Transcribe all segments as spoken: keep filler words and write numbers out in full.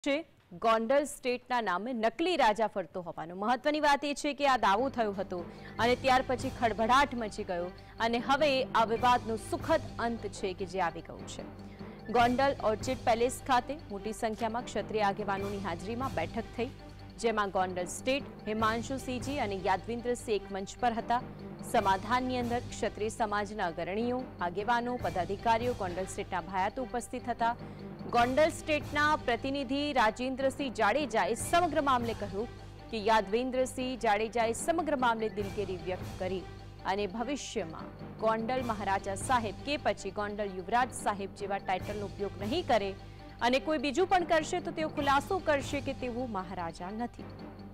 ગોંડલ સ્ટેટના નામે નકલી રાજા ફરતો હોવાનું મહત્વની વાત એ છે કે આ દાવો થયો હતો અને ત્યાર પછી ખળભળાટ મચી ગયો અને હવે આ વિવાદનો સુખદ અંત છે કે જે આવી ગયું છે। ગોંડલ ઓર્ચિડ પેલેસ ખાતે મોટી સંખ્યામાં ક્ષત્રિય આગેવાનોની હાજરીમાં બેઠક થઈ, જેમાં ગોંડલ સ્ટેટ હિમાંશુ સિંહજી અને યાદવિન્દ્રસિંહ એક મંચ પર હતા। સમાધાનની અંદર ક્ષત્રિય સમાજના અગ્રણીઓ, આગેવાનો, પદાધિકારીઓ, ગોંડલ સ્ટેટના ભાયાતો ઉપસ્થિત હતા। ગોંડલ સ્ટેટના પ્રતિનિધિ રાજેન્દ્રસિંહ જાડેજાએ સમગ્ર મામલે કહ્યું કે યાદવેન્દ્રસિંહ જાડેજાએ સમગ્ર મામલે દિલગીરી વ્યક્ત કરી અને ભવિષ્યમાં ગોંડલ મહારાજા સાહેબ કે પછી ગોંડલ યુવરાજ સાહેબ જેવા ટાઇટલનો ઉપયોગ નહીં કરે અને કોઈ બીજું પણ કરશે તો તેઓ ખુલાસો કરશે કે તેઓ મહારાજા નથી।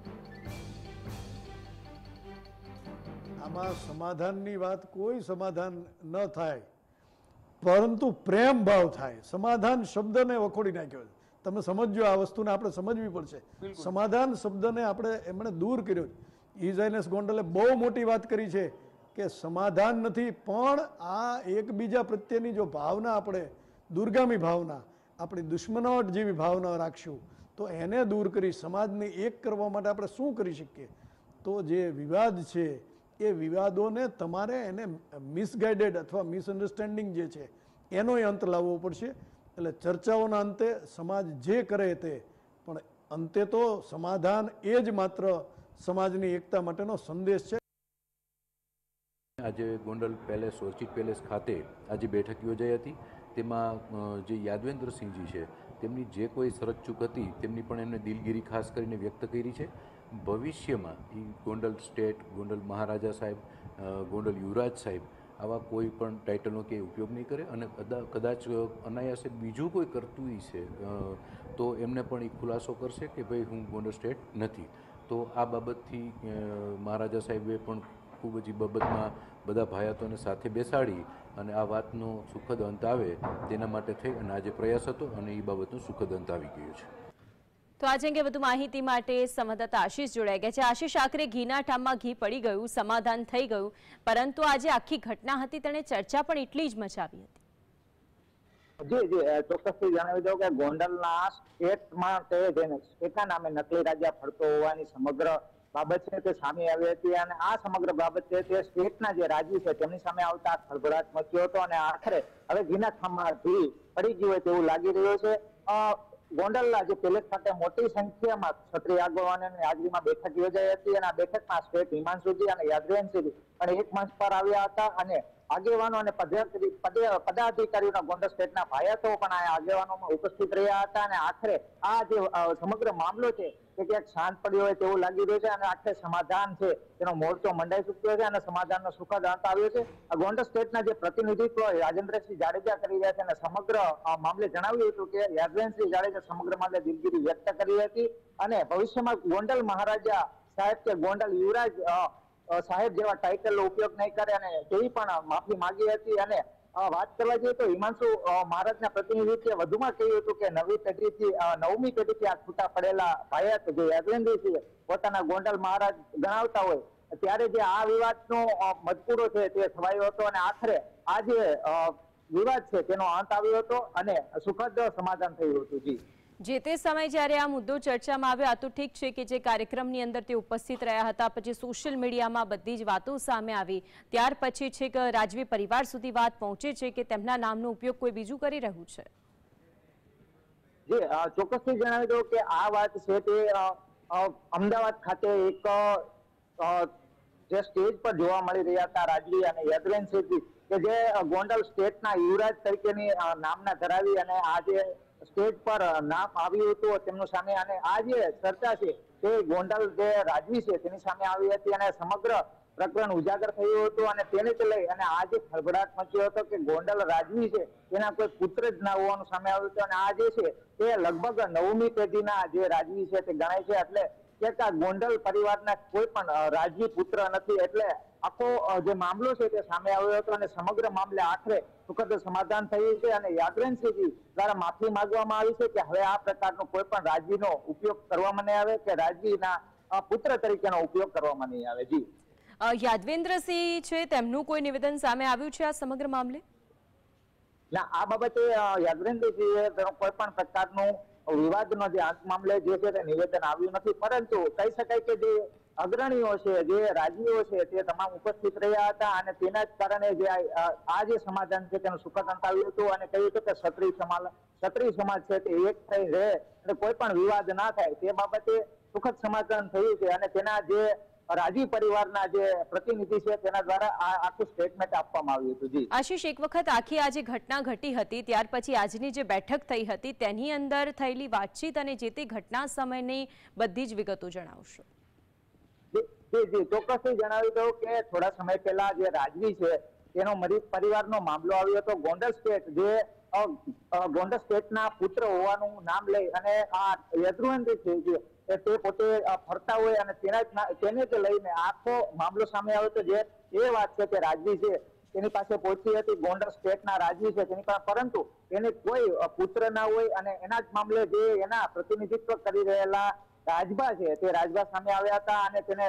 આમાં સમાધાનની વાત કોઈ સમાધાન ન થાય, પરંતુ પ્રેમ ભાવ થાય। સમાધાન શબ્દને વખોડી નાખ્યો છે। તમે સમજો, આ વસ્તુને આપણે સમજવી પડશે। સમાધાન શબ્દને આપણે એમણે દૂર કર્યો। ઈઝાઇનેસ ગોંડલે બહુ મોટી વાત કરી છે કે સમાધાન નથી, પણ આ એકબીજા પ્રત્યેની જો ભાવના, આપણે દૂરગામી ભાવના, આપણી દુશ્મનાવટ જેવી ભાવના રાખશું તો એને દૂર કરી સમાજને એક કરવા માટે આપણે શું કરી શકીએ? તો જે વિવાદ છે એ વિવાદોને તમારે એને મિસગાઇડેડ અથવા મિસઅન્ડરસ્ટેન્ડિંગ જે છે એનો અંત લાવવો પડશે। એટલે ચર્ચાઓના અંતે સમાજ જે કરે તે, પણ અંતે તો સમાધાન એ જ માત્ર સમાજની એકતા માટેનો સંદેશ છે। આજે ગોંડલ પેલેસ, ઓર્ચિડ પેલેસ ખાતે આજે બેઠક યોજાઈ હતી। તેમાં જે યાદવેન્દ્રસિંહજી છે તેમની જે કોઈ શરત ચૂક હતી તેમની પણ એમને દિલગીરી ખાસ કરીને વ્યક્ત કરી છે। ભવિષ્યમાં એ ગોંડલ સ્ટેટ, ગોંડલ મહારાજા સાહેબ, ગોંડલ યુવરાજ સાહેબ આવા કોઈ પણ ટાઇટલનો કે ઉપયોગ નહીં કરે અને કદાચ અનાયાસે બીજું કોઈ કરતું છે તો એમને પણ એ ખુલાસો કરશે કે ભાઈ હું ગોંડલ સ્ટેટ નથી। તો આ બાબતથી મહારાજા સાહેબે પણ ખૂબ જ બાબતમાં બધા ભાયાતોને સાથે બેસાડી અને આ વાતનો સુખદ અંત આવે તેના માટે થઈ અને આજે પ્રયાસ હતો અને એ બાબતનો સુખદ અંત આવી ગયો છે। તો આજે અંગે વધુ માહિતી માટે સંવાદદાતા આશીષ જોડાઈ ગયા છે। આશીષ, આખરે ઘીના ઠામમાં ઘી પડી ગયું, સમાધાન થઈ ગયું, પરંતુ આજે આખી ઘટના હતી તેણે ચર્ચા પણ એટલી જ મચાવી હતી। જી જી ચોક્કસથી જણાવી દઉં કે ગોંડલના સ્ટેટમાં તે જેને સ્ટેટના નામે નકલી રાજા ફરતો હોવાની સમગ્ર બાબત છે તે સામે આવી હતી અને આ સમગ્ર બાબત છે તે સ્ટેટના જે રાજવી છે તેમની સામે આવતા ખળભળાટ મચ્યો હતો અને આખરે હવે ઘીના ઠામમાં ઘી પડી ગયું હોય તેવું લાગી રહ્યું છે। ગોંડલના જે પેલેસ ખાતે મોટી સંખ્યામાં ક્ષત્રિય આગેવાનોની હાજરીમાં બેઠક યોજાઈ હતી અને આ બેઠકમાં સ્ટેટ હિમાંશુજી અને યાદવેન્દ્રસિંહ પણ એક મંચ પર આવ્યા હતા અને આગેવાનો અને પદાધિકારીઓના ગોંડલ સ્ટેટના ભાયાતો પણ આ આગેવાનોમાં ઉપસ્થિત રહ્યા હતા અને આખરે આ જે સમગ્ર મામલો છે તે ક્યાંક શાંત પડ્યો હોય તેવું લાગી રહ્યું છે અને આખરે સમાધાન છે તેનો મોરચો મંડાઈ ચૂક્યો છે અને સમાધાનનો સુખદ અંત આવ્યો છે। ગોંડલ સ્ટેટના જે પ્રતિનિધિત્વ રાજેન્દ્રસિંહ જાડેજા કરી રહ્યા છે અને સમગ્ર મામલે જણાવ્યું હતું કે યાદવેન્દ્રસિંહ જાડેજા સમગ્ર મામલે દિલગીરી વ્યક્ત કરી હતી અને ભવિષ્યમાં ગોંડલ મહારાજા સાહેબ કે ગોંડલ યુવરાજ સાહેબ જેવા ટાઇટલનો ઉપયોગ નહીં કરે અને તેવી પણ માફી માંગી હતી। અને વાત કરવા જઈએ તો હિમાંશુ મહારાજના પ્રતિનિધિત્વે વધુમાં કહ્યું હતું કે નવી પેઢીથી નવમી પેઢીથી આ છૂટા પડેલા ભાયાત જે યાદવેન્દ્રસિંહ પોતાના ગોંડલ મહારાજ ગણાવતા હોય ત્યારે જે આ વિવાદનો મજકૂરો છે તે છવાયો હતો અને આખરે આ જે વિવાદ છે તેનો અંત આવ્યો હતો અને સુખદ સમાધાન થયું હતું। જી જે તે સમયે જ્યારે આ મુદ્દો ચર્ચામાં આવ્યો, આ તો ઠીક છે કે જે કાર્યક્રમની અંદર તે ઉપસ્થિત રહ્યા હતા, પછી સોશિયલ મીડિયામાં બધી જ વાતો સામે આવી, ત્યાર પછી છે કે રાજવી પરિવાર સુધી વાત પહોંચે છે કે તેમના નામનો ઉપયોગ કોઈ બીજું કરી રહ્યું છે। જી ચોક્કસથી જણાવી દઉં કે આ વાત છે તે અમદાવાદ ખાતે એક જે સ્ટેજ પર જોવા મળી રહ્યા હતા રાજવી અને યાદવેન્દ્રસિંહ કે જે ગોંડલ સ્ટેટના યુવરાજ તરીકેની નામના ધરાવી અને આજે સ્ટેજ પર નામ આવ્યું હતું તેમનું સામે અને આ જે ચર્ચા છે તે ગોંડલ જે રાજવી છે તેની સામે આવી હતી અને સમગ્ર પ્રકરણ ઉજાગર થયું હતું અને તેને લઈ અને આ જે ખળભળાટ મચ્યો હતો કે ગોંડલ રાજવી છે તેના કોઈ પુત્ર જ ના હોવાનું સામે આવ્યું હતું અને આ જે છે તે લગભગ નવમી પેઢીના જે રાજવી છે તે ગણાય છે। એટલે કે ગોંડલ પરિવારના કોઈ પણ રાજવી પુત્ર નથી એટલે આખો જે મામલો છે તે સામે આવ્યો હતો અને સમગ્ર મામલે આખરે સુખદ સમાધાન થયું છે અને યાદવેન્દ્રસિંહ દ્વારા માફી માંગવામાં આવી છે કે હવે આ પ્રકારનો કોઈ પણ રાજવીનો ઉપયોગ કરવામાં નહીં આવે કે રાજવીના પુત્ર તરીકેનો ઉપયોગ કરવામાં નહીં આવે। જી યાદવેન્દ્રસિંહ છે તેમનું કોઈ નિવેદન સામે આવ્યું છે આ સમગ્ર મામલે? ના, આ બાબતે યાદવેન્દ્રસિંહે કોઈ પણ પ્રકારનું વિવાદનો જે અંત મામલે જે છે તે નિવેદન આવ્યું નથી, પરંતુ કહી શકાય કે જે અગ્રણીઓ છે, જે રાજવીઓ છે, તે તમામ ઉપસ્થિત રહ્યા હતા અને તેના જ કારણે જે આ આ જે સમાધાન છે તેનું સુખદ અંત આવ્યું હતું અને કહ્યું હતું કે ક્ષત્રિય સમાજ ક્ષત્રિય સમાજ છે તે એક થઈ રહે અને કોઈ પણ વિવાદ ના થાય તે બાબતે સુખદ સમાધાન થયું છે અને તેના જે રાજી પરિવારના જે પ્રતિનિધિ છે તેના દ્વારા આ આખું સ્ટેટમેન્ટ આપવામાં આવ્યું હતું. જી આશીષ, એક વખત આખી આ જે ઘટના ઘટી હતી ત્યાર પછી આજની જે બેઠક થઈ હતી તેની અંદર થયેલી વાતચીત અને જે તે ઘટના સમયની બધી જ વિગતો જણાવશો. જી જી ચોક્કસથી જણાવી દઉં કે થોડા સમય પહેલા જે રાજવી છે તેનો મરી પરિવારનો મામલો આવ્યો હતો. ગોંડલ સ્ટેટ જે ગોંડલ સ્ટેટના પુત્ર હોવાનું નામ લઈ અને આ યદુવંશી છે જે તે પોતે ફરતા હોય અને તેના તેને જ લઈને આખો મામલો સામે આવ્યો હતો. જે એ વાત છે કે રાજવી છે તેની પાસે પહોંચી હતી, ગોંડલ સ્ટેટના રાજવી છે તેની પાસે, પરંતુ તેને કોઈ પુત્ર ના હોય અને એના જ મામલે જે એના પ્રતિનિધિત્વ કરી રહેલા રાજભા છે તે રાજભા સામે આવ્યા હતા અને તેને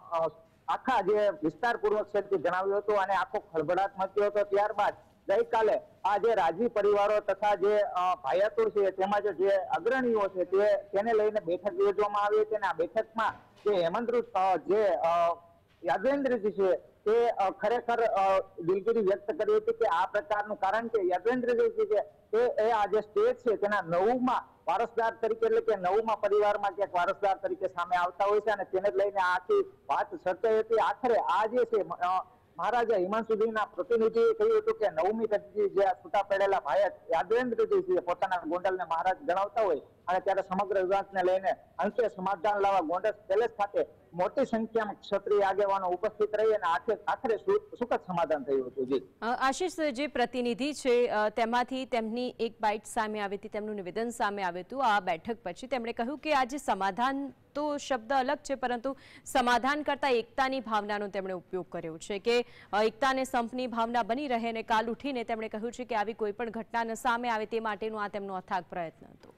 આખા જે વિસ્તારપૂર્વક છે તે જણાવ્યું હતું અને આખો ખળભળાટ મચ્યો હતો. ત્યારબાદ ગઈકાલે આ જે રાજવી પરિવારો તથા જે ભાયાતુર છે તેમાં જે અગ્રણીઓ છે તે તેને લઈને બેઠક યોજવામાં આવી હતી અને આ બેઠકમાં જે હેમંત જે યાદવેન્દ્રજી છે તે ખરેખર દિલગીરી વ્યક્ત કરી હતી કે આ પ્રકારનું, કારણ કે યાદવેન્દ્રજી છે તે આ જે સ્ટેટ છે તેના નવમાં વારસદાર તરીકે એટલે કે નવમાં પરિવારમાં ક્યાંક વારસદાર તરીકે સામે આવતા હોય છે અને તેને લઈને આખી વાત સર્જાઈ હતી. આખરે આ જે છે મહારાજા હિમાંશુજીના પ્રતિનિધિએ કહ્યું હતું કે નવમી પેઢી જે છૂટા પડેલા ભાઈ યાદવેન્દ્રજી છે પોતાના ગોંડલને મહારાજ ગણાવતા હોય અને ત્યારે સમગ્ર વિવાદને લઈને અંતે સમાધાન લાવવા ગોંડલ પેલેસ ખાતે મોટી સંખ્યામાં ક્ષત્રિય આગેવાનો ઉપસ્થિત રહી અને આખરે આખરે સુખદ સમાધાન થયું હતું. જી આશીષ, જે પ્રતિનિધિ છે તેમાંથી તેમની એક બાઇટ સામે આવી હતી, તેમનું નિવેદન સામે આવ્યું હતું આ બેઠક પછી. તેમણે કહ્યું કે આજે સમાધાન તો શબ્દ અલગ છે પરંતુ સમાધાન કરતા એકતાની ભાવનાનો તેમણે ઉપયોગ કર્યો છે કે એકતા અને સંપની ભાવના બની રહે અને કાલ ઉઠીને તેમણે કહ્યું છે કે આવી કોઈ પણ ઘટના સામે આવે તે માટેનો આ તેમનો અથાગ પ્રયત્ન હતો.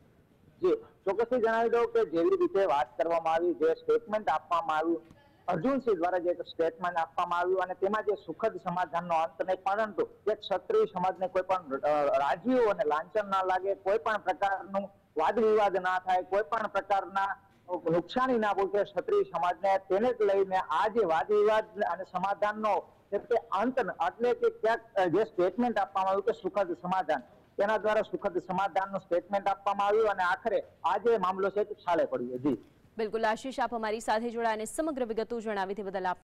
જી ચોક્કસથી જણાવી દઉં કે જેવી રીતે વાત કરવામાં આવી, જે સ્ટેટમેન્ટ આપવામાં આવ્યું અર્જુનસિંહ દ્વારા, જે સ્ટેટમેન્ટ આપવામાં આવ્યું અને તેમાં જે સુખદ સમાધાનનો અંત નહીં, પરંતુ જે ક્ષત્રિય સમાજને કોઈ પણ રાજવીઓ અને લાંછન ના લાગે, કોઈ પણ પ્રકારનું વાદ વિવાદ ના થાય, કોઈ પણ પ્રકારના નુકસાની ના પહોંચે ક્ષત્રિય સમાજને, તેને જ લઈને આ જે વાદ વિવાદ અને સમાધાનનો અંત એટલે કે ક્યાંક જે સ્ટેટમેન્ટ આપવામાં આવ્યું કે સુખદ સમાધાન, તેના દ્વારા સુખદ સમાધાનનું સ્ટેટમેન્ટ આપવામાં આવ્યું અને આખરે આ જે મામલો છે તે છાલે પડ્યો. જી બિલકુલ આશીષ, આપ અમારી સાથે જોડાયા અને સમગ્ર વિગતો જણાવી તે બદલ આપ